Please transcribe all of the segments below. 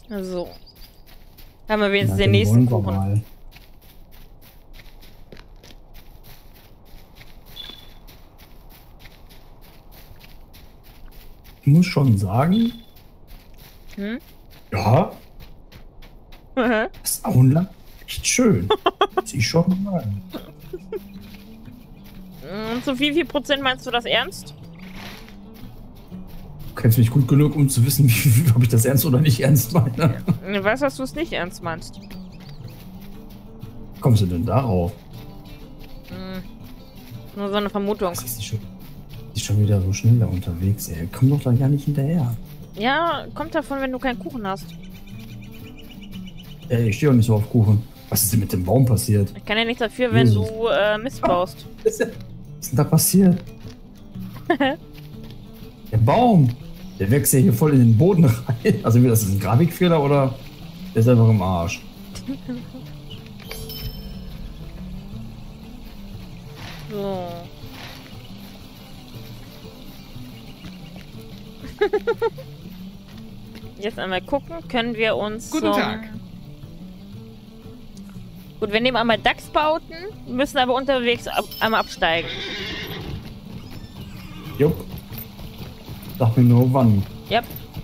So. Haben wir wenigstens Na, den nächsten wollen wir Kuchen. mal. Ich muss schon sagen, Hm? ja, das Auenland echt schön. Muss ich schon sagen. Zu wie viel Prozent meinst du das ernst? Du kennst mich gut genug, um zu wissen, ob ich das ernst oder nicht ernst meine. Ich weiß, dass du es nicht ernst meinst. Wie kommst du denn darauf? Nur so eine Vermutung. Was ist die schon wieder so schnell da unterwegs, ey? Komm doch da gar nicht hinterher. Ja, kommt davon, wenn du keinen Kuchen hast. Ey, ich stehe auch nicht so auf Kuchen. Was ist denn mit dem Baum passiert? Ich kann ja nichts dafür, wenn Jesus. du Mist baust. Was ist denn da passiert? Der Baum! Der wächst ja hier voll in den Boden rein. Also, das ist ein Grafikfehler oder der ist einfach im Arsch? So. Jetzt einmal gucken, können wir uns Guten Tag. Gut, wir nehmen einmal Dachsbauten, müssen aber unterwegs einmal absteigen. Jupp. Sag mir nur wann. Yep.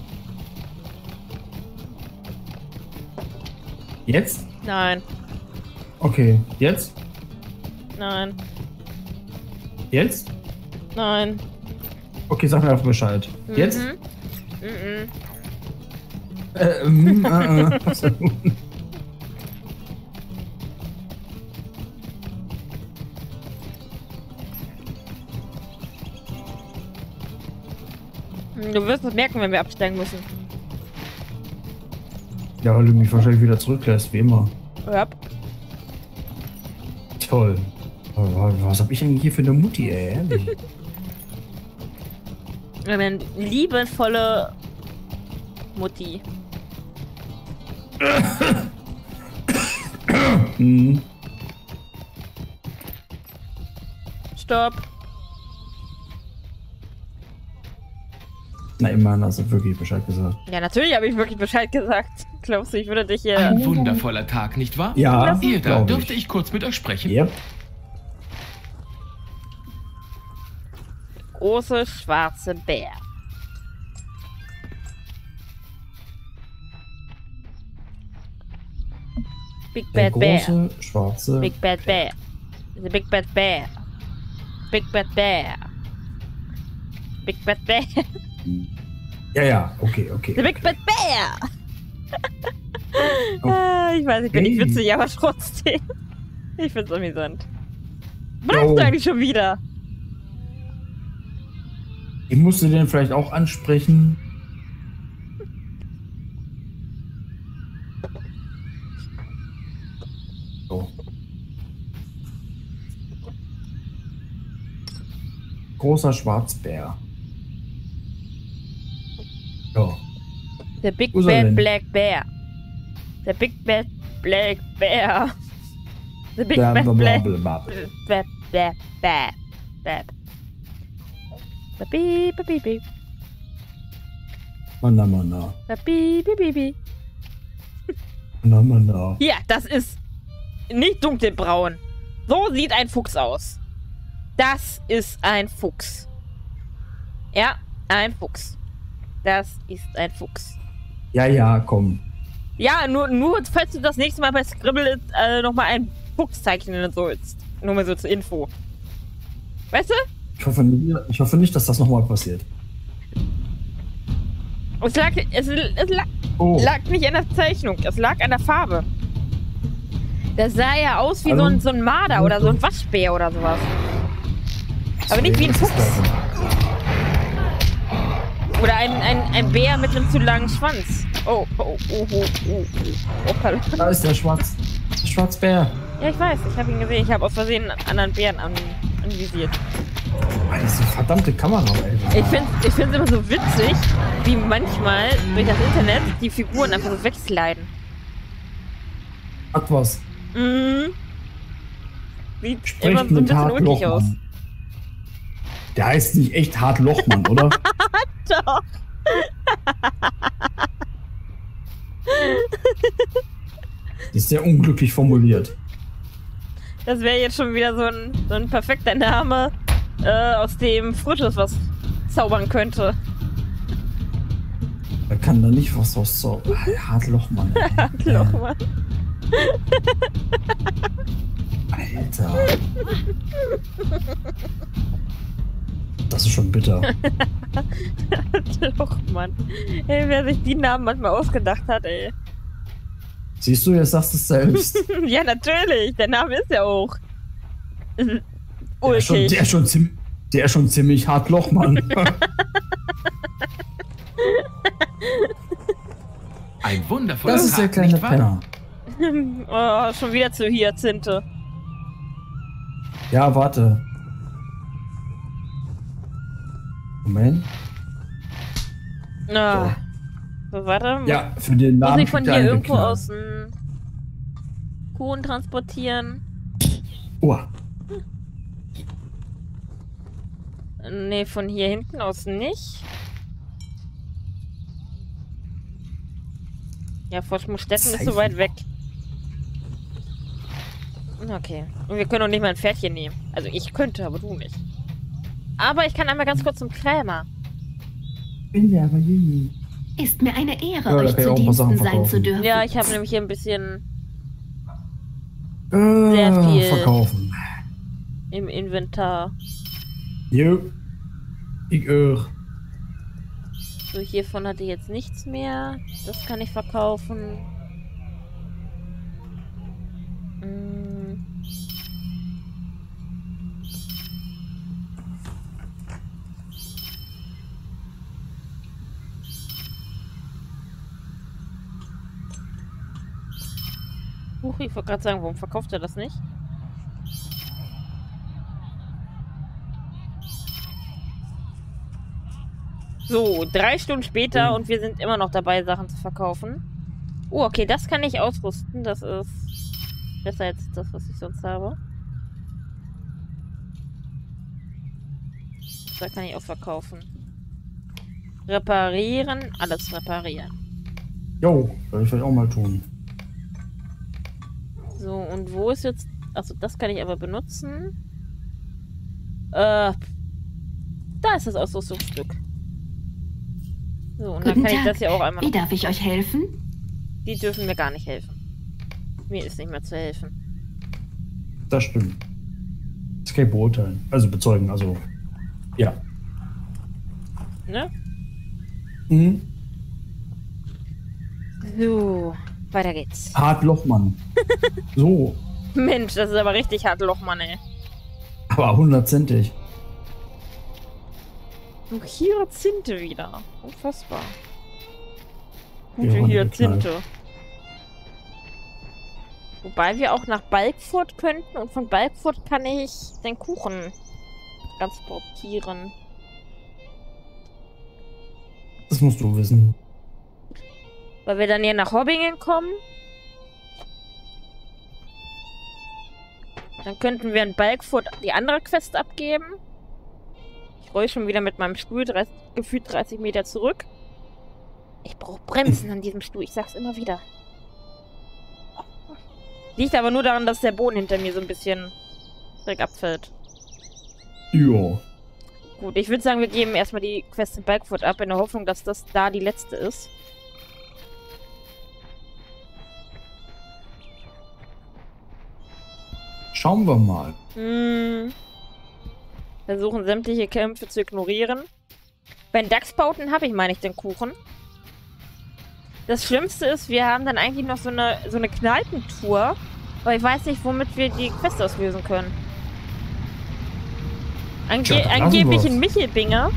Jetzt? Nein. Okay. Jetzt? Nein. Jetzt? Nein. Okay, sag mir einfach Bescheid. Jetzt? Mhm. Du wirst es merken, wenn wir absteigen müssen. Ja, weil du mich wahrscheinlich wieder zurücklässt, wie immer. Yep. Toll. Aber was hab ich denn hier für eine Mutti, ey? Ehrlich? Eine liebevolle Mutti. Hm. Stopp. Na, immerhin hast du wirklich Bescheid gesagt. Ja, natürlich habe ich wirklich Bescheid gesagt. Glaubst du, ich würde dich hier... Ein wundervoller Tag, nicht wahr? Ja, Ihr da, glaub dürfte ich kurz mit euch sprechen? Yep. Große schwarze Bär. Big Der Bad Bear. große, schwarze... Big Bad Bear. The Big Bad Bear. Big Bad Bear. Big Bad Bear. Ja, ja, okay. The Big Bad Bear. Oh. Ich weiß, ich bin nicht Hey. witzig, aber trotzdem. Ich find's amüsant. Was Jo. machst du eigentlich schon wieder? Ich musste den vielleicht auch ansprechen. So. Großer Schwarzbär. Ja. The Big Wo ist er Bad denn? Black Bear. The Big Bad Black Bear. The Big Bla, Bad bla, Black bla, bla, bla. Bad Bad Bad Bad. Beep beep beep. Mana, mana. Beep beep beep. Mana, mana. Hier, das ist nicht dunkelbraun. So sieht ein Fuchs aus. Das ist ein Fuchs. Ja, ein Fuchs. Das ist ein Fuchs. Ja, ja, komm. Ja, nur falls du das nächste Mal bei Scribble nochmal ein Fuchs zeichnen sollst. Nur mal so zur Info. Weißt du? Ich hoffe nicht, dass das nochmal passiert. Es lag Oh, nicht an der Zeichnung, es lag an der Farbe. Das sah ja aus wie Hallo? so ein Marder oder so ein Waschbär oder sowas. Aber nicht wie ein was ist Fuchs. das denn? Oder ein Bär mit einem zu langen Schwanz. Oh. Da ist der Schwarzbär. Ja, ich weiß, ich habe ihn gesehen. Ich habe aus Versehen einen anderen Bären anvisiert. Alter, diese verdammte Kamera, ey. Ich find's immer so witzig, wie manchmal durch das Internet die Figuren einfach so wegsliden. Hat was. Mhm. Sieht immer Sprecht so ein mit bisschen Hart ulkig aus. Lochmann. Der heißt nicht echt Hart Lochmann, oder? Doch. Die ist sehr unglücklich formuliert. Das wäre jetzt schon wieder so ein perfekter Name, aus dem Frisches was zaubern könnte. Er kann da nicht was aus so. Hartlochmann. Hartlochmann. Alter. Das ist schon bitter. Hartlochmann. Ey, wer sich die Namen manchmal ausgedacht hat, ey. Siehst du, jetzt sagst du es selbst. Ja, natürlich. Der Name ist ja auch. Der ist schon ziemlich Hartlochmann. Ein wundervoller Das ist der Tag, kleine nicht wahr? Penner. Oh, schon wieder zu Hyazinthe. Ja, warte. Moment. Ah. So, warte. Ja, für den Namen. Muss ich von kriegt er hier einen irgendwo Knall. aus dem Kuchen transportieren? Oh, Nee, von hier hinten aus nicht. Ja, Forschmustetten ist so weit weg. Okay. Und wir können auch nicht mal ein Pferdchen nehmen. Also ich könnte, aber du nicht. Aber ich kann einmal ganz kurz zum Krämer. bin der aber Juni. Ist mir eine Ehre, Ja, da euch kann ich zu auch ein paar Sachen Diensten sein zu verkaufen. dürfen. Ja, ich habe nämlich hier ein bisschen Sehr viel. Verkaufen. im Inventar. Jo. Ich auch. So, hiervon hatte ich jetzt nichts mehr. Das kann ich verkaufen. Hm. Huch, ich wollte gerade sagen, warum verkauft er das nicht? So, 3 Stunden später und wir sind immer noch dabei, Sachen zu verkaufen. Oh, okay, das kann ich ausrüsten. Das ist besser als das, was ich sonst habe. Da kann ich auch verkaufen. Reparieren, alles reparieren. Jo, soll ich vielleicht auch mal tun. So, und wo ist jetzt... Achso, das kann ich aber benutzen. Da ist das Ausrüstungsstück. So, und dann Guten kann ich Tag. das hier auch einmal... Wie darf ich euch helfen? Die dürfen mir gar nicht helfen. Mir ist nicht mehr zu helfen. Das stimmt. Das kann ich beurteilen. Also bezeugen, also. Ja. Ne? Mhm. So, weiter geht's. Hartlochmann. So. Mensch, das ist aber richtig hart Lochmann, ey. Aber 100-centig. Du Hyazinthe wieder. Unfassbar. Gute Ja, Hyazinthe. Wobei wir auch nach Balkfurt könnten und von Balkfurt kann ich den Kuchen transportieren. Das musst du wissen. Weil wir dann hier nach Hobbingen kommen. Dann könnten wir in Balkfurt die andere Quest abgeben. Ich roll schon wieder mit meinem Stuhl gefühlt 30 Meter zurück. Ich brauche Bremsen an diesem Stuhl. Ich sag's immer wieder. Liegt aber nur daran, dass der Boden hinter mir so ein bisschen direkt abfällt. Ja. Gut, ich würde sagen, wir geben erstmal die Quest in Balkfurt ab, in der Hoffnung, dass das da die letzte ist. Schauen wir mal. Versuchen sämtliche Kämpfe zu ignorieren. Bei den Dachsbauten habe ich, meine ich, den Kuchen. Das Schlimmste ist, wir haben dann eigentlich noch so eine Kneipentour. Aber ich weiß nicht, womit wir die Quest auslösen können. Tja, dann lassen Angeblich wir's. in Michelbinger.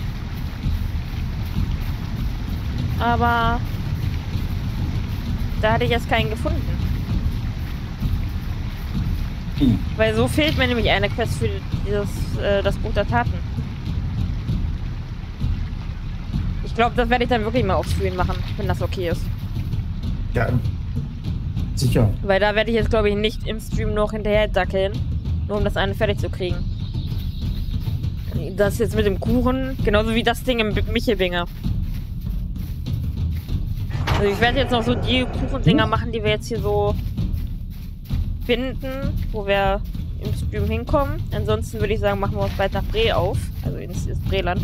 Aber da hatte ich jetzt keinen gefunden. Weil so fehlt mir nämlich eine Quest für das Buch der Taten. Ich glaube, das werde ich dann wirklich mal auf Screen machen, wenn das okay ist. Ja. Sicher. Weil da werde ich jetzt, glaube ich, nicht im Stream noch hinterher dackeln, nur um das eine fertig zu kriegen. Das jetzt mit dem Kuchen, genauso wie das Ding im Michelbinger. Also ich werde jetzt noch so die Kuchendinger machen, die wir jetzt hier so finden, wo wir im Stream hinkommen. Ansonsten würde ich sagen, machen wir uns bald nach Bre auf. Also ins Breland.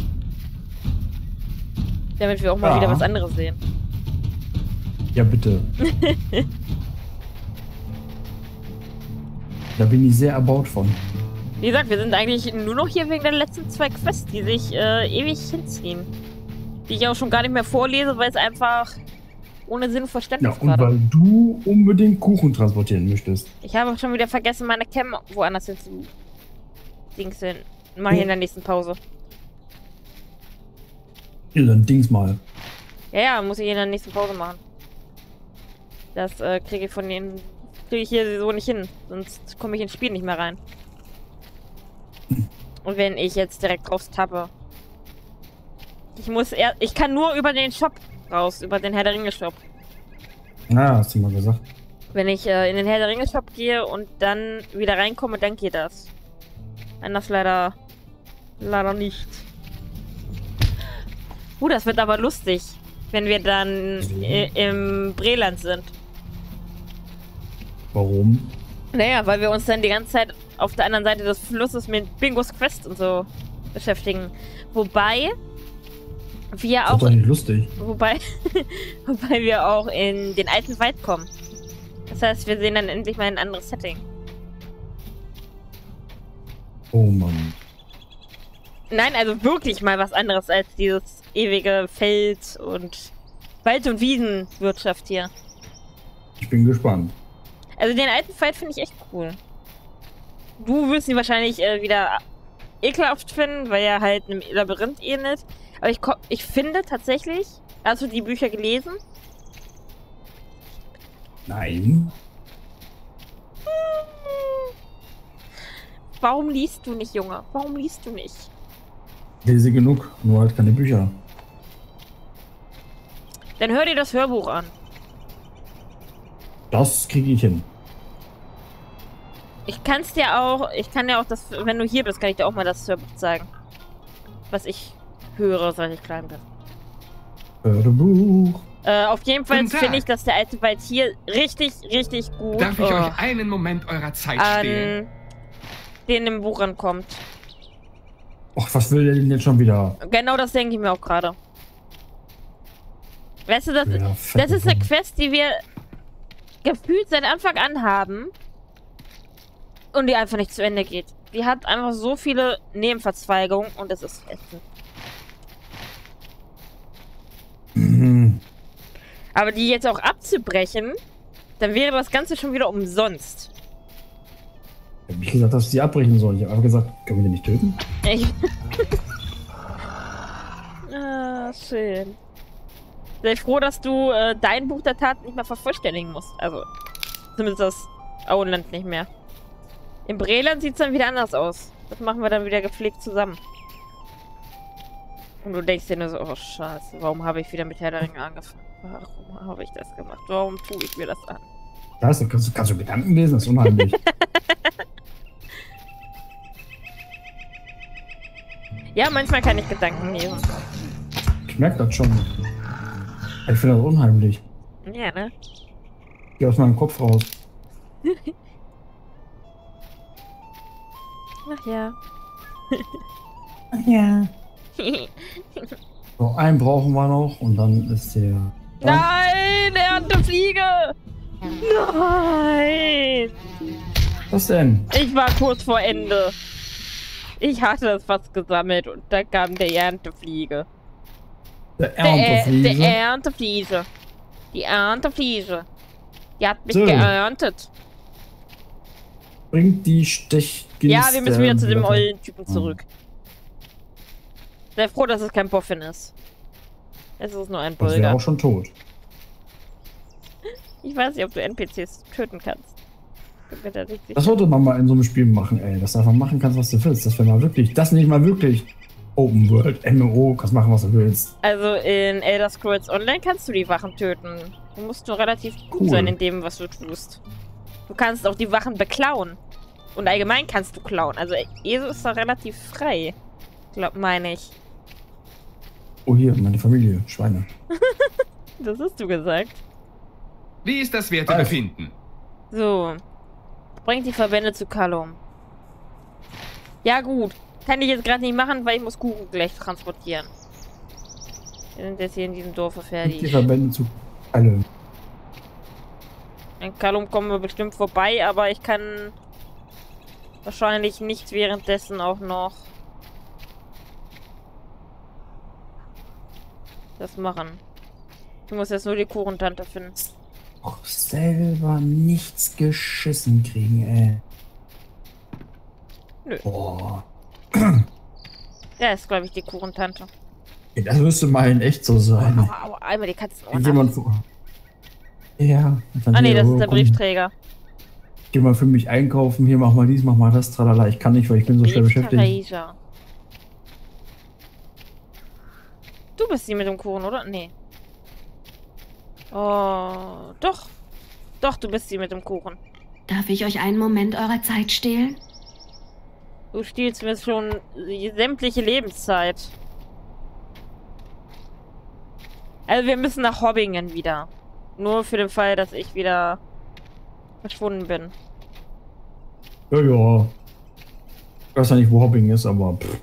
Damit wir auch mal wieder was anderes sehen. Ja, bitte. Da bin ich sehr erbaut von. Wie gesagt, wir sind eigentlich nur noch hier wegen der letzten 2 Quests, die sich ewig hinziehen. Die ich auch schon gar nicht mehr vorlese, weil es einfach ohne Sinn und Verständnis Ja, und weil du unbedingt Kuchen transportieren möchtest. Ich habe schon wieder vergessen, meine Cam woanders hin zu dingsen. Mach ich in der nächsten Pause. Ja, dann Dings mal. Ja, muss ich in der nächsten Pause machen. Das kriege ich von denen. Kriege ich hier so nicht hin. Sonst komme ich ins Spiel nicht mehr rein. Und wenn ich jetzt direkt drauf tappe. Ich kann nur über den Shop raus, über den Herr der Ringe Shop. Ah, hast du mal gesagt. Wenn ich in den Herr der Ringe Shop gehe und dann wieder reinkomme, dann geht das. Anders leider nicht. Das wird aber lustig, wenn wir dann im Breland sind. Warum? Naja, weil wir uns dann die ganze Zeit auf der anderen Seite des Flusses mit Bingos Quest und so beschäftigen. Wobei wir auch... Das ist doch nicht lustig. Wobei wir auch in den alten Wald kommen. Das heißt, wir sehen dann endlich mal ein anderes Setting. Oh Mann. Nein, also wirklich mal was anderes als dieses ewige Feld und Wald- und Wiesenwirtschaft hier. Ich bin gespannt. Also den alten Fight finde ich echt cool. Du wirst ihn wahrscheinlich wieder ekelhaft finden, weil er halt einem Labyrinth ähnelt. Aber ich finde tatsächlich... Hast du die Bücher gelesen? Nein. Warum liest du nicht, Junge? Warum liest du nicht? Lese genug, nur halt keine Bücher. Dann hör dir das Hörbuch an. Das kriege ich hin. Ich kann dir auch das, wenn du hier bist, kann ich dir auch mal das Hörbuch zeigen. Was ich höre, seit ich klein bin. Hörbuch. Auf jeden Fall Guten Tag. finde ich, dass der alte Wald hier richtig, richtig gut Darf ich euch einen Moment eurer Zeit stehlen? an den im Buch rankommt. Och, was will der denn jetzt schon wieder? Genau das denke ich mir auch gerade. Weißt du, Ja, das ist eine Quest, die wir gefühlt seit Anfang an haben und die einfach nicht zu Ende geht. Die hat einfach so viele Nebenverzweigungen und das ist ätzend. Mhm. Aber die jetzt auch abzubrechen, dann wäre das Ganze schon wieder umsonst. Ich hab nicht gesagt, dass ich die abbrechen soll. Ich habe einfach gesagt, können wir die nicht töten? Schön. Sei froh, dass du dein Buch der Tat nicht mehr vervollständigen musst. Also, zumindest das Auenland nicht mehr. Im Breland sieht es dann wieder anders aus. Das machen wir dann wieder gepflegt zusammen. Und du denkst dir nur so, oh Scheiße, warum habe ich wieder mit Herr der Ringe angefangen? Warum habe ich das gemacht? Warum tue ich mir das an? Das kannst du Gedanken lesen, das ist unheimlich. Ja, manchmal kann ich Gedanken lesen. Ich merke das schon. Ich finde das unheimlich. Ja, ne? Geh aus meinem Kopf raus. Ach ja. Ach ja. So, einen brauchen wir noch und dann ist der... Nein, er hat eine Fliege! Nein! Was denn? Ich war kurz vor Ende. Ich hatte es fast gesammelt und da kam der Erntefliege. Der Erntefliese. Der Erntefliege. Die Erntefliege. Die hat mich So. geerntet. Bringt die Stechgilste. Ja, wir müssen wieder zu dem ollen Typen zurück. Sei froh, dass es kein Boffin ist. Es ist nur ein Das wäre Bulgar. auch schon tot. Ich weiß nicht, ob du NPCs töten kannst. Ich bin mir da nicht sicher. Das sollte man mal in so einem Spiel machen, ey. Dass du einfach machen kannst, was du willst. Das wäre mal wirklich, das nicht mal wirklich Open World, MMO, kannst machen, was du willst. Also in Elder Scrolls Online kannst du die Wachen töten. Du musst nur relativ gut Cool. sein in dem, was du tust. Du kannst auch die Wachen beklauen. Und allgemein kannst du klauen. Also ESO ist da relativ frei. Meine ich. Oh, hier, meine Familie, Schweine. Das hast du gesagt. Wie ist das Wertebefinden? So. Bringt die Verbände zu Callum. Ja gut. Kann ich jetzt gerade nicht machen, weil ich muss Kuchen gleich transportieren. Wir sind jetzt hier in diesem Dorf fertig. Die Verbände zu alle. In Callum kommen wir bestimmt vorbei, aber ich kann wahrscheinlich nicht währenddessen auch noch das machen. Ich muss jetzt nur die Kuchentante finden. Auch selber nichts geschissen kriegen, ey. Nö. Boah. Der ist, glaube ich, die Kuchentante. Ey, das müsste mal in echt so sein. Aua, einmal die Katze in Jemand vor. Ja. Ah nee, das ist der komm, Briefträger. Geh mal für mich einkaufen, hier mach mal dies, mach mal das, tralala. Ich kann nicht, weil ich bin so schwer beschäftigt. Briefträger. Du bist die mit dem Kuchen, oder? Nee. Oh, doch. Doch, du bist die mit dem Kuchen. Darf ich euch einen Moment eurer Zeit stehlen? Du stiehlst mir schon die sämtliche Lebenszeit. Also wir müssen nach Hobbingen wieder. Nur für den Fall, dass ich wieder verschwunden bin. Ja, ja. Ich weiß ja nicht, wo Hobbing ist, aber pff.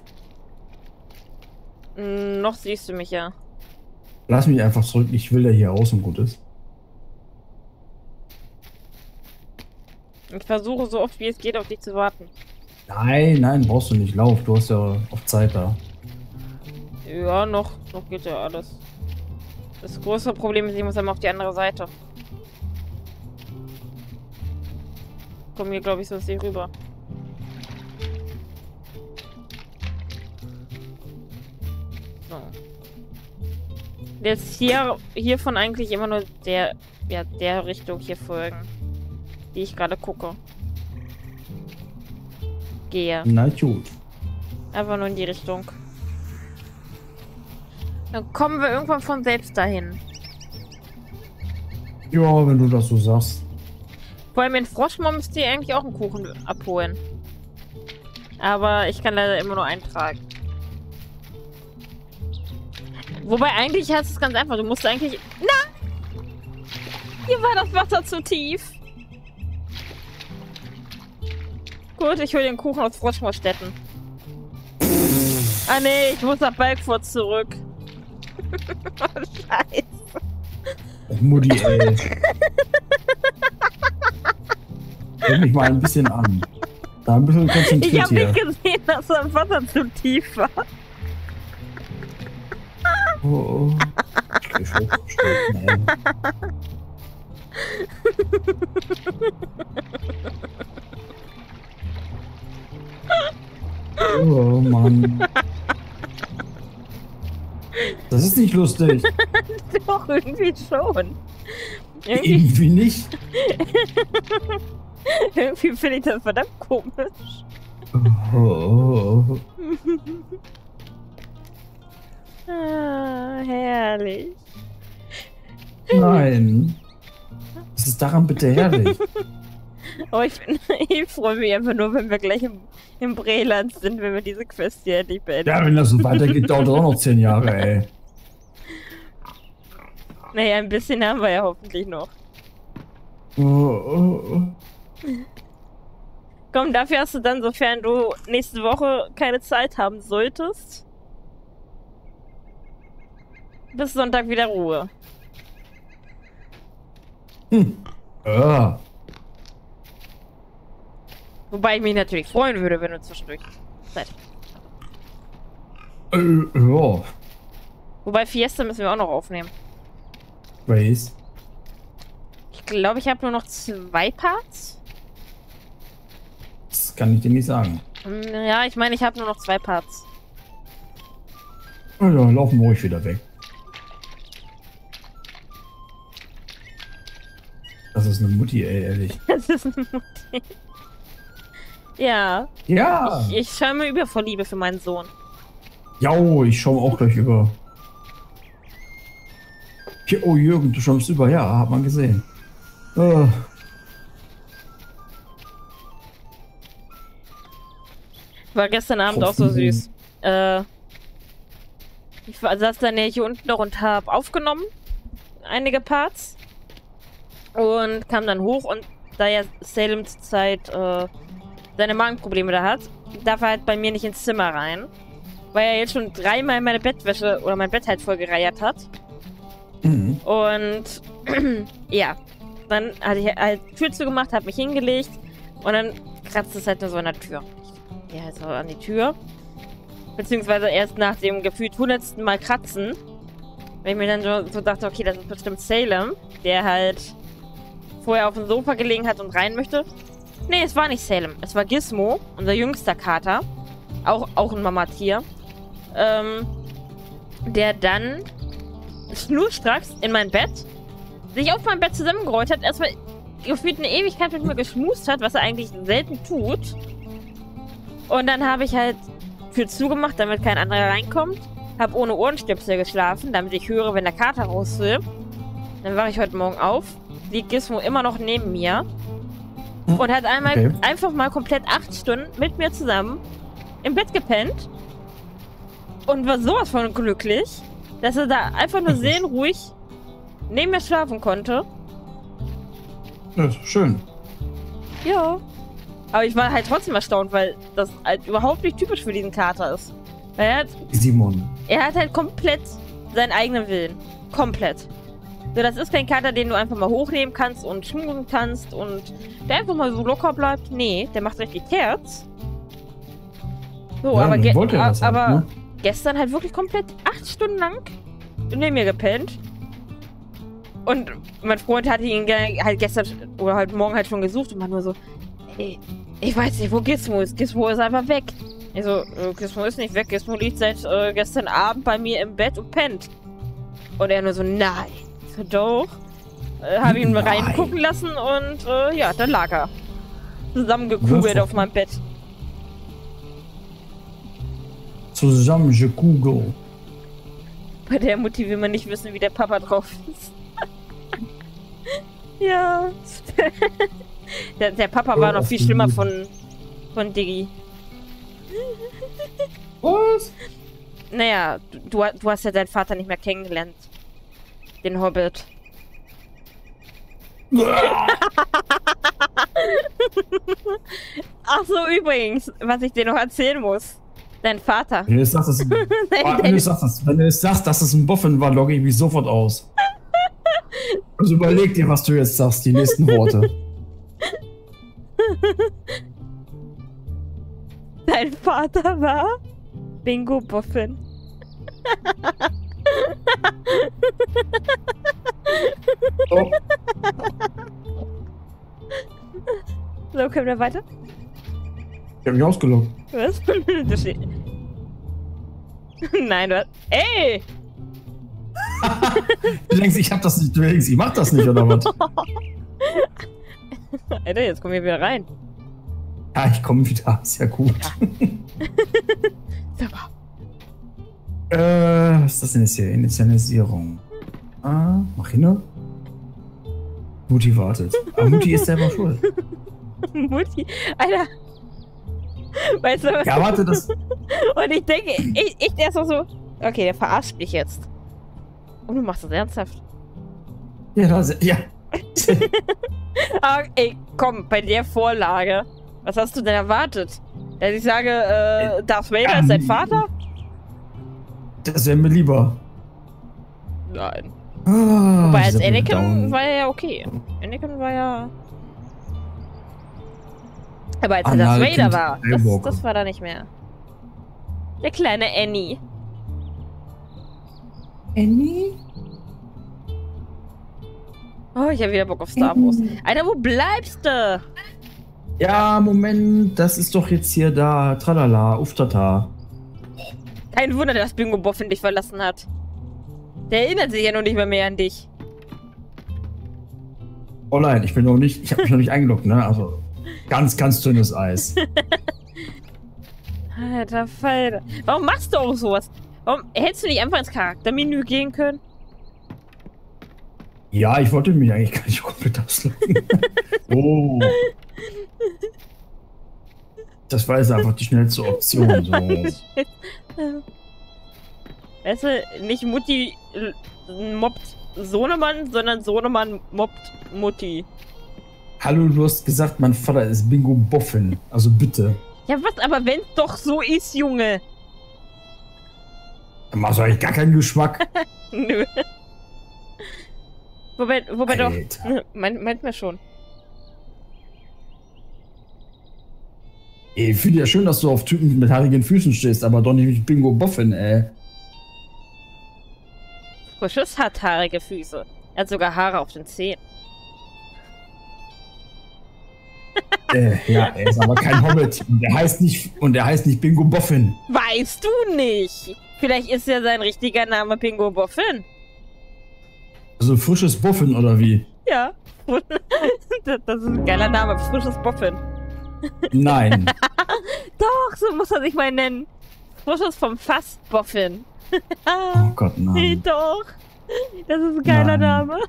Noch siehst du mich ja. Lass mich einfach zurück, ich will da hier raus und gut ist. Ich versuche so oft wie es geht auf dich zu warten. Nein, nein, brauchst du nicht. Lauf, du hast ja auf Zeit da. Ja, noch geht ja alles. Das größere Problem ist, ich muss einmal auf die andere Seite. Komm hier, glaube ich, sonst nicht rüber. So. Jetzt hiervon eigentlich immer nur der Richtung hier folgen, die ich gerade gucke. Gehe. Na gut. Einfach nur in die Richtung. Dann kommen wir irgendwann von selbst dahin. Ja, wenn du das so sagst. Vor allem in Froschmom müsst ihr eigentlich auch einen Kuchen abholen. Aber ich kann leider immer nur eintragen. Wobei eigentlich heißt es ganz einfach. Du musst eigentlich... Na! Hier war das Wasser zu tief. Gut, ich hole den Kuchen aus Froschmorstetten. Ah nee, ich muss nach Balkfurt zurück. Oh, Scheiße. Oh, Mutti, ey. Hör mich mal ein bisschen an. Da ein bisschen konzentriert Ich habe hier. nicht gesehen, dass das Wasser zu tief war. Oh, oh. Ich geh hoch, nein. Oh Mann. Das ist nicht lustig. Doch, irgendwie schon. Irgendwie nicht. Irgendwie finde ich das verdammt komisch. Oh. Ah, herrlich. Nein. Was ist daran bitte herrlich? Aber ich freue mich einfach nur, wenn wir gleich im Breland sind, wenn wir diese Quest hier endlich beenden. Ja, wenn das so weitergeht, dauert das auch noch 10 Jahre, ey. Naja, ein bisschen haben wir ja hoffentlich noch. Oh. Komm, dafür hast du dann, sofern du nächste Woche keine Zeit haben solltest, bis Sonntag wieder Ruhe. Ja. Wobei ich mich natürlich freuen würde, wenn du zwischendurch Zeit hast. Ja. Wobei Fiesta müssen wir auch noch aufnehmen. Weiß. Ich glaube, ich habe nur noch 2 Parts. Das kann ich dir nicht sagen. Ja, ich meine, ich habe nur noch 2 Parts. Ja, laufen wir ruhig wieder weg. Das ist eine Mutti, ey, ehrlich. Das ist eine Mutti. Ja. Ja. Ich schaue mir über vor Liebe für meinen Sohn. Jo, ich schaue auch gleich über. Hier, oh Jürgen, du schaust über. Ja, hat man gesehen. War gestern Abend auch so süß. Ich saß dann hier unten noch und habe aufgenommen. einige Parts. Und kam dann hoch und da ja Salem zur Zeit seine Magenprobleme da hat, darf er halt bei mir nicht ins Zimmer rein. Weil er jetzt schon 3-mal meine Bettwäsche oder mein Bett halt voll gereiert hat. Mhm. Und ja, dann hatte ich halt Tür zugemacht, habe mich hingelegt und dann kratzt es halt nur so an der Tür. Ich gehe halt so an die Tür. Beziehungsweise erst nach dem gefühlt 100. Mal kratzen. Weil ich mir dann so dachte, okay, das ist bestimmt Salem, der halt vorher auf dem Sofa gelegen hat und rein möchte. Nee, es war nicht Salem. Es war Gizmo, unser jüngster Kater. Auch ein Mamatier. Der dann schnurstracks in mein Bett sich auf mein Bett zusammengerollt hat, erstmal gefühlt eine Ewigkeit mit mir geschmust hat, was er eigentlich selten tut. Und dann habe ich halt Tür zugemacht, damit kein anderer reinkommt. Habe ohne Ohrenstöpsel geschlafen, damit ich höre, wenn der Kater raus will. Dann wache ich heute Morgen auf, liegt Gizmo immer noch neben mir und hat einfach mal komplett 8 Stunden mit mir zusammen im Bett gepennt und war sowas von glücklich, dass er da einfach nur seelenruhig neben mir schlafen konnte. Ja, ist schön. Ja. Aber ich war halt trotzdem erstaunt, weil das halt überhaupt nicht typisch für diesen Kater ist. Weil Simon. er hat halt komplett seinen eigenen Willen. Komplett. So, das ist kein Kater, den du einfach mal hochnehmen kannst und schmusen kannst und der einfach mal so locker bleibt. Nee, der macht richtig Herz. So, Ja, aber, wollte er das halt, ne? gestern halt wirklich komplett 8 Stunden lang neben mir gepennt. Und mein Freund hatte ihn halt gestern oder halt morgen halt schon gesucht und war nur so, ey, ich weiß nicht, wo Gizmo ist. Gizmo ist einfach weg. Ich so, Gizmo ist nicht weg. Gizmo liegt seit gestern Abend bei mir im Bett und pennt. Und er nur so, nein. Ich so, doch. Habe ihn reingucken lassen und ja, dann lag er. Zusammengekugelt auf meinem Bett. Zusammengekugelt. Bei der Mutti will man nicht wissen, wie der Papa drauf ist. Ja. der Papa war noch viel schlimmer von Diggi. Was? Naja, du hast ja deinen Vater nicht mehr kennengelernt. Den Hobbit. Ach so, übrigens, was ich dir noch erzählen muss. Dein Vater. Wenn du jetzt sagst, dass es ein Boffin war, logge ich mich sofort aus. Also überleg dir, was du jetzt sagst, die nächsten Worte. Dein Vater war Bingo Boffin. Oh. So, können wir weiter? Ich hab mich ausgeloggt. Was? Das steht... Nein, du hast... Ey! Du denkst, ich mach das nicht, oder was? Alter, jetzt kommen wir wieder rein. Ja, ich komme wieder. Ist ja gut. Super. Was ist das denn jetzt hier? Initialisierung. Mach hin. Mutti wartet. Aber Mutti ist selber schuld. Mutti? Alter. Weißt du was? Ja, warte, das... Und ich denke, ich erst so, okay, der verarscht mich jetzt. Und du machst das ernsthaft. Ja, ja. Aber, ey, komm, bei der Vorlage, was hast du denn erwartet? Dass ich sage, Darth Vader ist dein Vater? Das wäre mir lieber. Nein. Ah, Wobei, als Anakin war er ja okay. Anakin war ja... Aber als er Darth Vader war, das war da nicht mehr. Der kleine Annie. Annie? Oh, ich habe wieder Bock auf Star Wars. Alter, wo bleibst du? Ja, Moment, das ist doch jetzt hier da. Tralala, Uftata. Kein Wunder, dass Bingo Boffin dich verlassen hat. Der erinnert sich ja noch nicht mehr an dich. Oh nein, ich habe mich noch nicht eingeloggt, ne? Also ganz, ganz dünnes Eis. Alter Falter. Warum machst du auch sowas? Warum hättest du nicht einfach ins Charaktermenü gehen können? Ja, ich wollte mich eigentlich gar nicht komplett ausloggen. Oh. Das war jetzt einfach die schnellste Option. So. Weißt du, nicht Mutti mobbt Sohnemann, sondern Sohnemann mobbt Mutti. Hallo, du hast gesagt, mein Vater ist Bingo Boffin. Also bitte. Ja, was? Aber wenn's doch so ist, Junge. Dann machst du eigentlich gar keinen Geschmack. Nö. Wobei doch. Alter. Meint man schon. Ey, ich finde ja schön, dass du auf Typen mit haarigen Füßen stehst, aber doch nicht mit Bingo Boffin, ey. Frisches hat haarige Füße. Er hat sogar Haare auf den Zehen. Ja, er ist aber kein Hobbit. Und er heißt nicht Bingo Boffin. Weißt du nicht? Vielleicht ist ja sein richtiger Name Bingo Boffin. Also frisches Boffin oder wie? Ja. Das ist ein geiler Name. Frisches Boffin. Nein. Doch, so muss er sich mal nennen. Frisches vom Fass Boffin. Oh Gott, nein. Doch. Das ist ein geiler Nein. Name.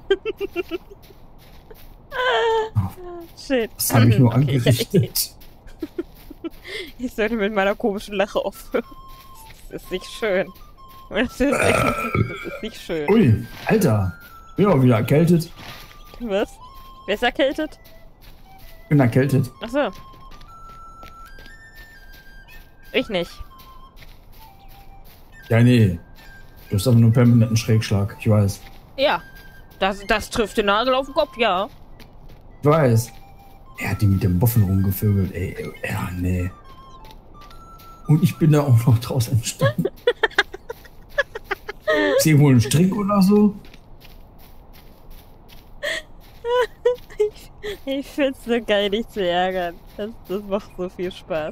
Shit. Das habe ich nur angerichtet. Ich sollte mit meiner komischen Lache aufhören. Das ist nicht schön. Das ist nicht schön. Ui, Alter. Bin auch wieder erkältet. Was? Wer ist erkältet? Bin erkältet. Achso. Ich nicht. Ja, nee. Du hast aber nur einen permanenten Schrägschlag. Ich weiß. Ja. Das trifft den Nagel auf den Kopf, ja. Ich weiß. Er hat die mit dem Boffen rumgevögelt, ey. Ja, nee. Und ich bin da auch noch draus entstanden. Ist hier wohl ein Strick oder so? Ich find's so geil, dich zu ärgern. Das macht so viel Spaß.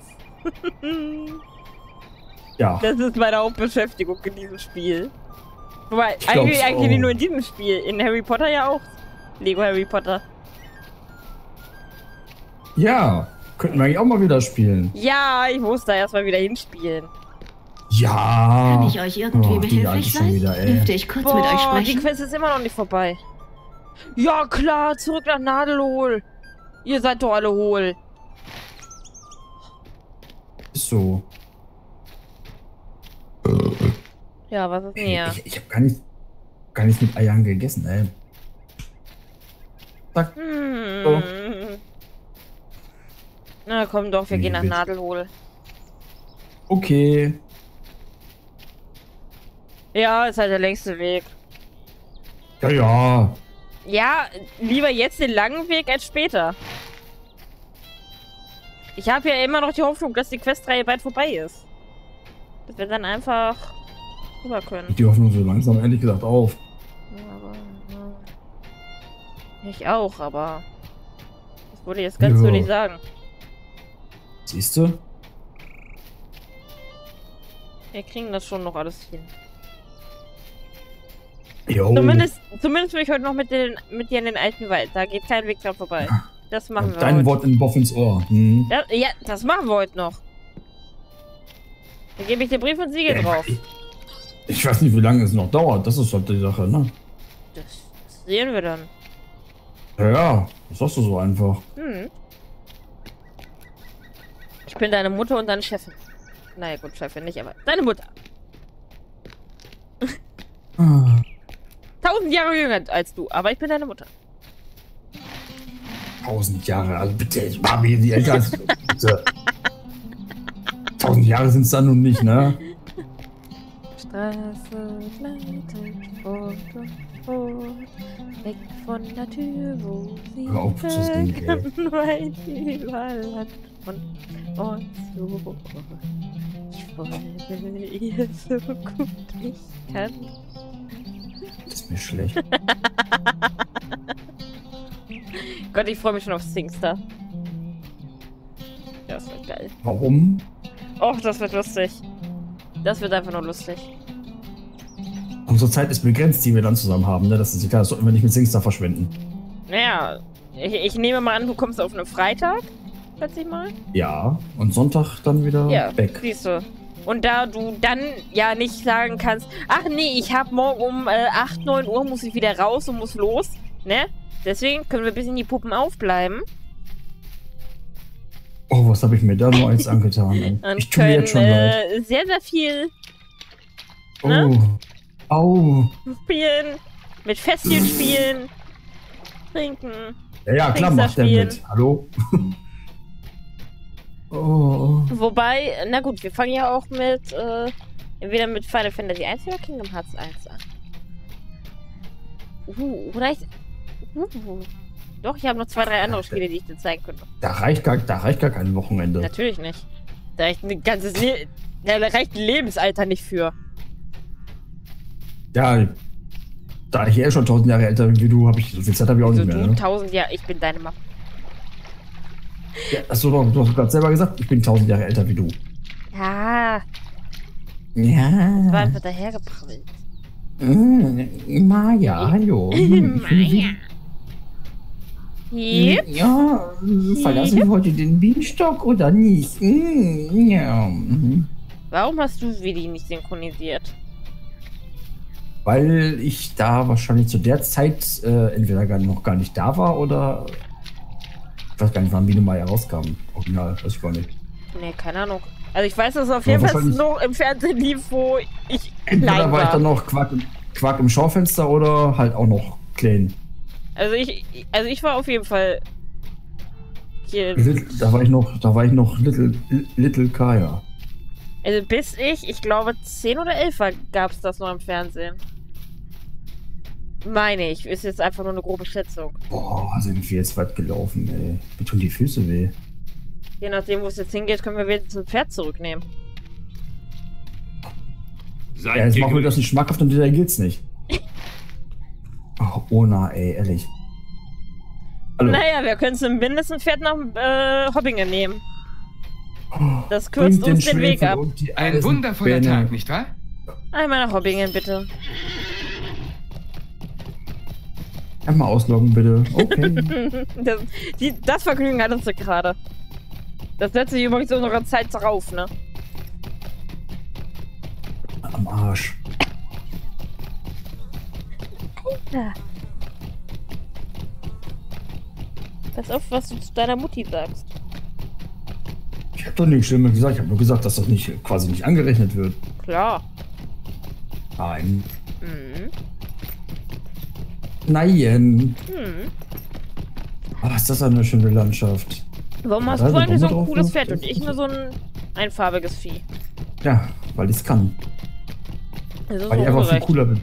Ja. Das ist meine Hauptbeschäftigung in diesem Spiel. Wobei, Ich glaub's eigentlich nicht auch. nur in diesem Spiel. In Harry Potter ja auch. Lego Harry Potter. Ja. Könnten wir eigentlich auch mal wieder spielen. Ja, ich muss da erstmal wieder hinspielen. Ja. Kann ich euch irgendwie Oh, die Alte behilflich schon sein? wieder, ey. Dürfte ich kurz mit euch Die sprechen? Quest ist immer noch nicht vorbei. Ja, klar, zurück nach Nadelhol. Ihr seid doch alle hohl. Ist so. Ja, was ist denn hier? Ich hab gar nichts mit Eiern gegessen, ey. Zack. Hm. Na komm doch, wir Nee, gehen nach bitte. Nadelhol. Okay. Ja, ist halt der längste Weg. Ja, ja. Ja, lieber jetzt den langen Weg als später. Ich habe ja immer noch die Hoffnung, dass die Questreihe bald vorbei ist. Dass wir dann einfach rüber können. Die Hoffnung so langsam ehrlich gesagt auf. Ja, aber, ja. Ich auch, aber das wollte ich jetzt ganz so Ja. nicht sagen. Siehst du? Wir kriegen das schon noch alles hin. Jo. Zumindest will ich heute noch mit dir in den alten Wald. Da geht kein Weg dran vorbei. Das machen wir Dein heute. Wort in Boffins Ohr. Hm. Ja, das machen wir heute noch. Da gebe ich den Brief und Siegel drauf. Ich weiß nicht, wie lange es noch dauert. Das ist halt die Sache, ne? Das sehen wir dann. Ja, das sagst du so einfach. Hm. Ich bin deine Mutter und deine Chefin. Naja, gut, Chefin nicht, aber deine Mutter. Ah. 1000 Jahre jünger als du, aber ich bin deine Mutter. 1000 Jahre, also bitte, ich war mir die älter als bitte. 1000 Jahre sind es dann nun nicht, ne? Straße gleitet fort und fort, weg von der Tür, wo sie Hör auf zu singen, ey. kann, weil sie überall hat und so. Ich folge ihr so gut ich kann. Das ist mir schlecht. Gott, ich freue mich schon auf Singstar. Ja, das wird geil. Warum? Och, das wird lustig. Das wird einfach nur lustig. Unsere Zeit ist begrenzt, die wir dann zusammen haben, ne? Das ist klar, das sollten wir nicht mit Singstar verschwenden. Naja, ich nehme mal an, du kommst auf einen Freitag, schätze ich mal. Ja, und Sonntag dann wieder Ja, weg. siehst du. Und da du dann ja nicht sagen kannst, ach nee, ich hab morgen um 8, 9 Uhr muss ich wieder raus und muss los, ne? Deswegen können wir bis in die Puppen aufbleiben. Oh, was habe ich mir da nur eins angetan, ey. Und Ich tue mir können jetzt schon leid. sehr, sehr viel Ne? Oh. Au. Spielen. Mit Festchen spielen. Trinken. Ja, klar, macht der spielen. mit. Hallo? Oh. Wobei, na gut, wir fangen ja auch mit, entweder mit Final Fantasy 1 oder Kingdom Hearts 1 an. Oder ich... Doch, ich habe noch 2, 3 andere Spiele, die ich dir zeigen könnte. Da reicht gar kein Wochenende. Natürlich nicht. Da reicht ein ganzes da reicht ein Lebensalter nicht für. Ja, da ich schon 1000 Jahre älter bin wie du, habe ich so viel Zeit habe ich auch Also nicht mehr. du, Ne? 1000 Jahre, ich bin deine Mama. Ja, du hast gerade selber gesagt, ich bin 1000 Jahre älter wie du. Ja, Ja. war einfach dahergebracht. Maja, hallo. Maja. Yep. Ja, verlassen wir heute den Bienenstock oder nicht? Ja. Warum hast du Willi nicht synchronisiert? Weil ich da wahrscheinlich zu der Zeit entweder noch gar nicht da war oder ich weiß gar nicht, wann Biene Maya rauskam. Original, weiß ich gar nicht. Nee, keine Ahnung. Also ich weiß, dass es auf jeden Fall noch im Fernsehen lief, wo ich Entweder klein war ich war. dann noch Quark im Schaufenster oder halt auch noch klein. Also ich war auf jeden Fall hier. Da war ich noch Little Kaya. Also bis ich glaube 10 oder 11 war, gab es das noch im Fernsehen. Meine ich. Ist jetzt einfach nur eine grobe Schätzung. Boah, sind wir jetzt weit gelaufen, ey. Mir tun die Füße weh. Je nachdem, wo es jetzt hingeht, können wir wieder zum Pferd zurücknehmen. Ja, jetzt machen wir das nicht schmackhaft und da geht's nicht. Oh, Ona, ey, ehrlich. Hallo. Naja, wir können zumindest ein Pferd nach Hobbingen nehmen. Das kürzt uns den Weg ab. Ein wundervoller Tag, nicht wahr? Einmal nach Hobbingen, bitte. Einmal ausloggen, bitte. Okay. Das Vergnügen hat uns gerade. Das setzt sich übrigens unserer Zeit drauf, ne? Am Arsch. Ja. Pass auf, was du zu deiner Mutti sagst. Ich hab doch nichts Schlimmes gesagt. Ich hab nur gesagt, dass das nicht quasi nicht angerechnet wird. Klar. Nein. Mhm. Nein. Mhm. Oh, ist das eine schöne Landschaft. Warum hast Da du ist eigentlich so eine ein Bombe cooles drauf. Pferd und ich nur so ein einfarbiges Vieh? Ja, weil ich es kann. Das ist Weil so ich einfach viel ungerecht. cooler bin.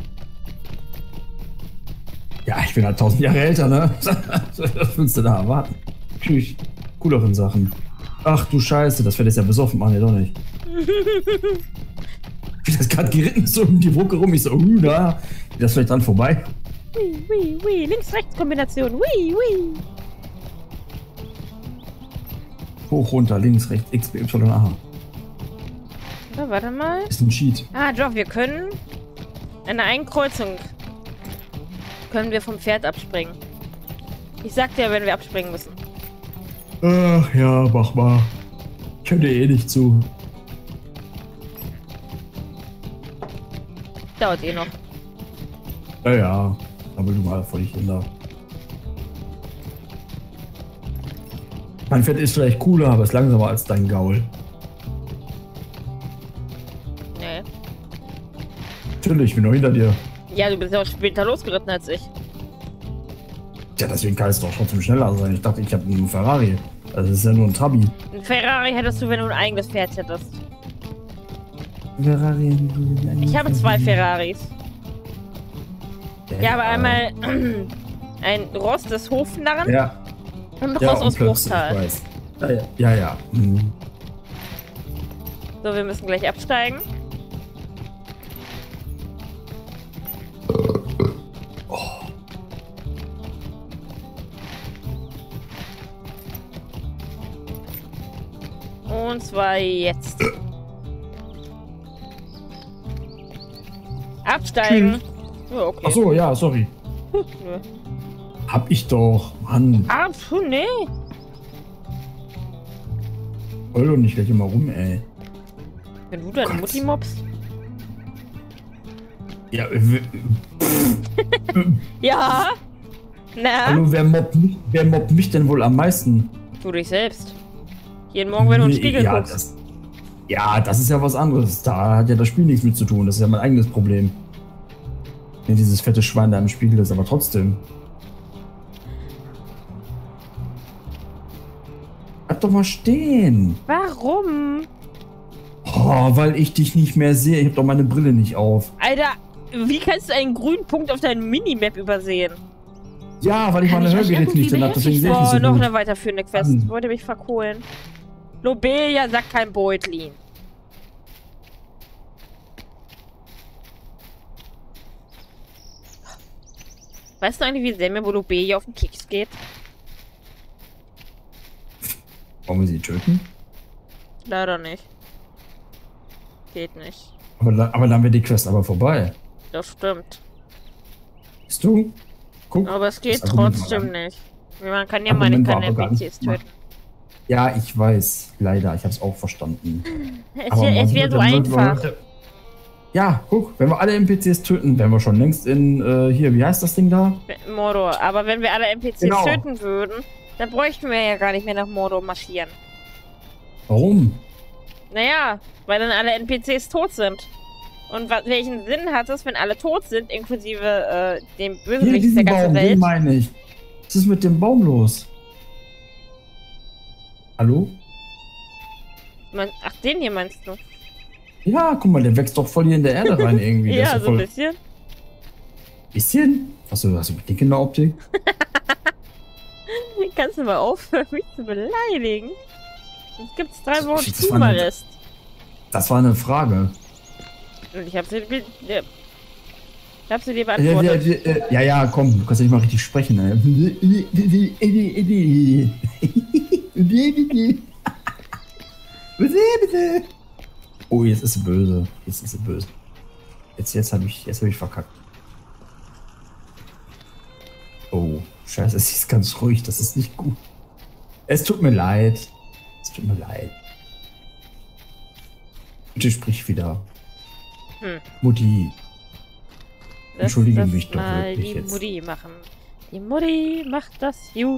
Ja, ich bin halt 1000 Jahre älter, ne? Was willst du da erwarten? Tschüss. Cooleren Sachen. Ach du Scheiße, das Pferd ist ja besoffen, machen wir doch nicht. Wie das gerade geritten ist, so um die Brücke rum. Ich so, da. Geht das vielleicht dran vorbei? Links-Rechts-Kombination. Wii, wii. Hoch, runter, links, rechts, X, B, Y, A. Na, warte mal. Ist ein Cheat. Ah, doch, wir können an der einen Kreuzung können wir vom Pferd abspringen. Ich sag dir, wenn wir abspringen müssen. Ach ja, mach mal. Ich höre dir eh nicht zu. Dauert eh noch. Ja, aber du mal vor dich hin da. Mein Pferd ist vielleicht cooler, aber ist langsamer als dein Gaul. Nee. Natürlich, ich bin noch hinter dir. Ja, du bist ja auch später losgeritten als ich. Ja, deswegen kann es doch trotzdem schneller sein. Ich dachte, ich habe einen Ferrari. Das ist ja nur ein Trabi. Ein Ferrari hättest du, wenn du ein eigenes Pferd hättest. Ferrari. Ich habe 2 Ferraris. Ich habe einmal ein Ross des Hofnarren Ja, und ein ja, Ross aus plötzlich, ich Bruchtal. weiß. Ja. Hm. So, wir müssen gleich absteigen. Und zwar jetzt. Absteigen. Ja, okay. Achso, ja, sorry. Nö. Hab ich doch. Mann, Nee. heul doch nicht gleich immer rum, ey. Wenn du deine Gott. Mutti mobst. Ja, Ja. Na? hallo, wer mobbt mich denn wohl am meisten? Du dich selbst. Jeden Morgen, wenn du in den Spiegel ja, guckst. Ja, das ist ja was anderes. Da hat ja das Spiel nichts mit zu tun. Das ist ja mein eigenes Problem. Wenn dieses fette Schwein da im Spiegel ist, aber trotzdem. Bleib doch mal stehen. Warum? Oh, weil ich dich nicht mehr sehe. Ich hab doch meine Brille nicht auf. Alter, wie kannst du einen grünen Punkt auf deinem Minimap übersehen? Ja, weil ich Kann meine ich euch Hörgeräte nicht drin habe. Deswegen sehe ich nicht Boah, so noch gut. eine weiterführende Quest. Mann. Wollte mich verkohlen. Lobelia sagt kein Beutlin. Weißt du eigentlich, wie sehr mir Lobelia auf den Keks geht? Wollen wir sie töten? Leider nicht. Geht nicht. Aber dann haben wir die Quest aber vorbei. Das stimmt. Siehst du? Guck. Aber es geht das Argument trotzdem war- nicht. Man kann ja meine Argument war keine aber gar nicht NPCs gemacht. töten. Ja, ich weiß. Leider, ich habe es auch verstanden. Es Aber man wäre so würde- einfach. Ja, guck, wenn wir alle NPCs töten, wären wir schon längst in, hier, wie heißt das Ding da? Mordor. Aber wenn wir alle NPCs Genau. töten würden, dann bräuchten wir ja gar nicht mehr nach Mordor marschieren. Warum? Naja, weil dann alle NPCs tot sind. Und welchen Sinn hat es, wenn alle tot sind, inklusive dem Hier, Bösewicht der diesen ganzen Baum, den Welt? meine ich. Was ist mit dem Baum los? Hallo? Ach, den hier meinst du? Ja, guck mal, der wächst doch voll hier in der Erde rein irgendwie. Der ist Ja, doch so ein voll... bisschen. Bisschen? Hast du mit dick in der Optik? Kannst du mal aufhören, mich zu beleidigen? Jetzt gibt's 3 Wochen Das war eine- Zumarist. Das war eine Frage. Und ich hab sie dir beantwortet. Ja, komm, du kannst ja nicht mal richtig sprechen. Oh, jetzt ist sie böse. Jetzt ist sie böse. Jetzt hab ich verkackt. Oh, scheiße, sie ist ganz ruhig. Das ist nicht gut. Es tut mir leid. Es tut mir leid. Bitte sprich wieder. Mutti. Entschuldige mich doch mal wirklich die jetzt. Mutti machen. Die Mutti macht das gut.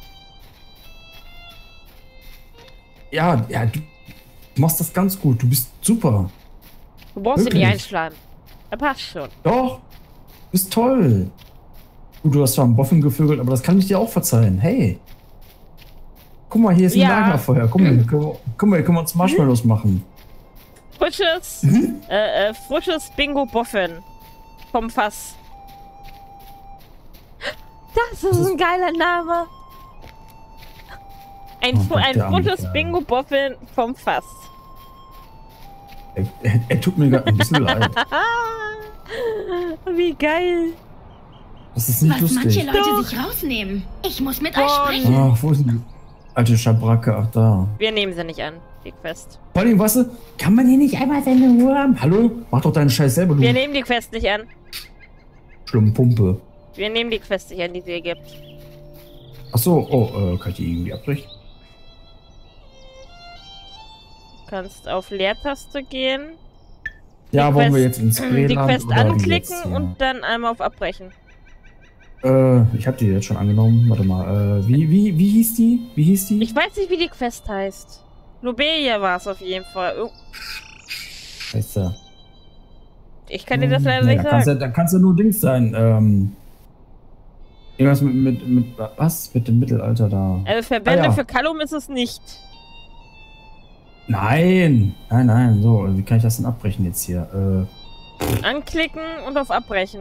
Ja, du machst das ganz gut. Du bist super. Du brauchst sie nicht Wirklich? einschlagen. Da passt schon. Doch. Du bist toll. Gut, du hast zwar einen Boffen gevögelt, aber das kann ich dir auch verzeihen. Hey. Guck mal, hier ist ein Ja. Lagerfeuer. Guck mal, hier können wir uns Marshmallows machen. Frisches, frisches Bingo Boffin. Vom Fass. Das ist ein geiler Name. Ein, Oh Gott, ein der arme frisches Kerl. Bingo Boffin vom Fass. Er tut mir gerade ein bisschen leid. Wie geil. Das ist nicht Was manche lustig. Leute Doch. sich rausnehmen. Ich muss mit Boah. euch sprechen. Ach, wo ist denn die alte Schabracke? Ach, da. Wir nehmen sie nicht an, die Quest. Vor allem, weißt du, kann man hier nicht einmal seine Ruhe haben? Hallo? Mach doch deinen Scheiß selber, du Wir nehmen die Quest nicht an. Schlumpumpe. Wir nehmen die Quest nicht an, die sie ihr gibt. Ach so, kann ich die irgendwie abbrechen? Du kannst auf Leertaste gehen, Ja, Die wollen wir Quest- jetzt ins Spreeland die Quest oder wie anklicken jetzt hier? und dann einmal auf Abbrechen. Ich habe die jetzt schon angenommen. Warte mal. Wie hieß die? Wie hieß die? Ich weiß nicht, wie die Quest heißt. Lobelia war es auf jeden Fall. Scheiße. Ich kann dir das leider Nee, nicht dann sagen. Dann kann's ja nur Dings sein. Irgendwas mit was? Mit dem Mittelalter da. Also Verbände Ah, ja. für Kallum ist es nicht. Nein. So, wie kann ich das denn abbrechen jetzt hier? Anklicken und auf Abbrechen.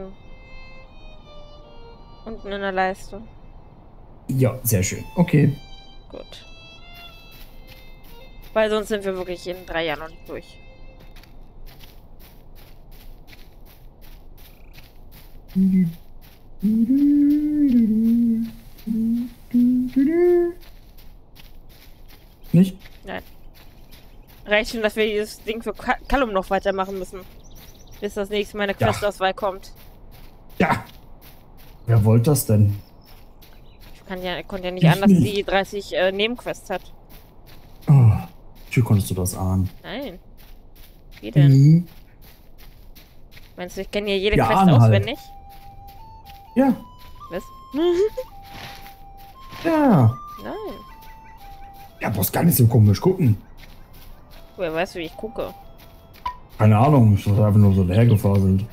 Unten in der Leiste. Ja, sehr schön. Okay. Gut. Weil sonst sind wir wirklich in 3 Jahren noch nicht durch. Nicht? Nein. Reicht schon, dass wir dieses Ding für Kallum noch weitermachen müssen. Bis das nächste Mal eine Ja. Questauswahl kommt. Ja. Wer wollte das denn? Konnte ja nicht Ich an, dass nicht. die 30 Nebenquests hat. Oh, wie konntest du das ahnen? Nein. Wie denn? Mhm. Meinst du, ich kenne hier jede Ja, Quest ahnen halt. auswendig? Ja. Was? Ja. Nein. Ja, brauchst gar nicht so komisch gucken. Wer weiß, wie ich gucke. Keine Ahnung, ich habe einfach nur so dahergefaselt.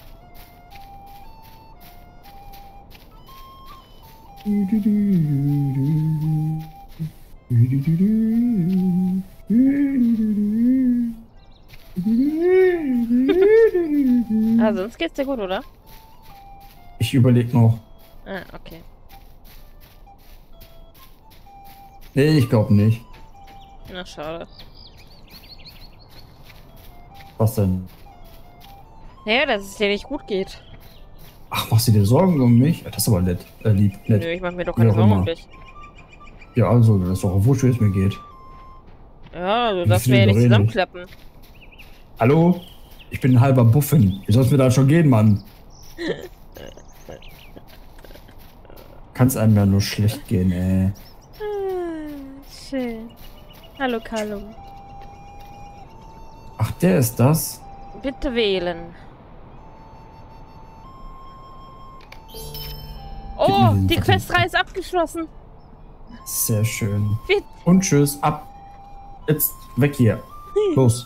Ah, sonst geht's dir gut, oder? Ich überlege noch. Ah, okay. Nee, ich glaube nicht. Na, schade. Was denn? Naja, dass es dir nicht gut geht. Ach, machst du dir Sorgen um mich? Das ist aber nett. Lieb, nett. Nö, ich mach mir doch Wie keine auch Sorgen um immer. dich. Ja, also, das ist doch auch wurscht, wie es mir geht. Ja, also Wie das viel wäre ja nicht überrede ich? zusammenklappen. Hallo? Ich bin ein halber Buffin. Wie soll es mir da schon gehen, Mann? Kann's einem ja nur schlecht gehen, ey. Schön. Hallo, Callum. Ach, der ist das? Bitte wählen. Gib mir Oh, den die Zettel. Quest 3 ist abgeschlossen. Sehr schön. Wir- Und tschüss, ab. Jetzt weg hier. Los.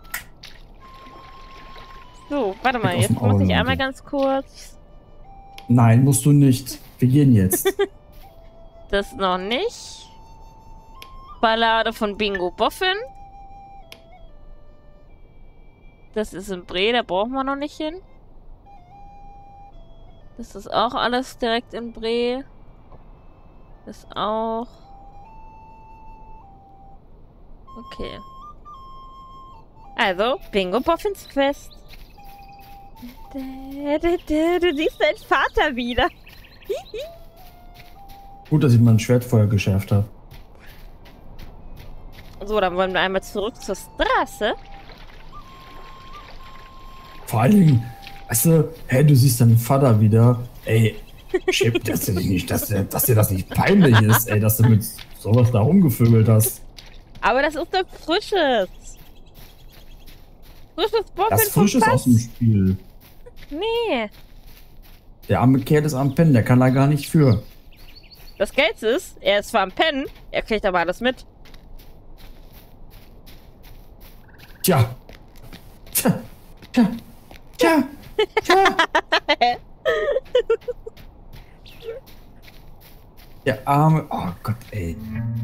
So, warte mal, Aus jetzt dem muss ich Auge, einmal Leute. ganz kurz. Nein, musst du nicht. Wir gehen jetzt. Das noch nicht. Ballade von Bingo Boffin. Das ist in Bre, da brauchen wir noch nicht hin. Das ist auch alles direkt in Bre. Das auch. Okay. Also, Bingo Boffins Quest. Du siehst deinen Vater wieder. Gut, dass ich mein Schwert vorher geschärft habe. So, dann wollen wir einmal zurück zur Straße. Vor allen Dingen, weißt du, hey, du siehst deinen Vater wieder. Ey, Chip, dass dir das nicht peinlich ist, ey, dass du mit sowas da rumgevögelt hast. Aber das ist doch Frisches. Frisches Boffin Das Frisches vom aus dem Fass. Spiel. Nee. Der arme Kerl ist am Pennen, der kann da gar nicht für. Das Geilste ist, er ist zwar am Pennen, er kriegt aber alles mit. Tja. Tja. Tja. Tja. Tja. Der arme. Oh Gott, ey.